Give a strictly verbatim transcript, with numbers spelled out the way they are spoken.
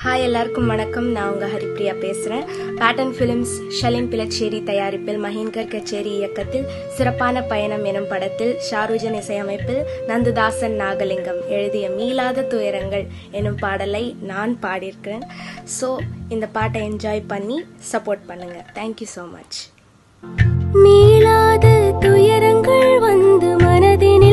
Hi, எல்லாருக்கும் வணக்கம். நான் உங்க ஹரிப்ரியா பேசுறேன். Payanam Films ஷலின் பிளச்சேரி தயாரிப்பில் மஹின்கர் கச்சேரி இயக்கத்தில் சிறப்பான பயணம் எனும் படத்தில் ஷாருஜன் இசையமைப்பில் நந்துதாசன் நாகலிங்கம் எழுதிய மீளாத துயரங்கள் எனும் பாடலை நான் பாடியிருக்கிறேன். ஸோ இந்த பாட்டை என்ஜாய் பண்ணி சப்போர்ட் பண்ணுங்க. Thank you so much. மீளாத துயரங்கள் வந்து மனதினில்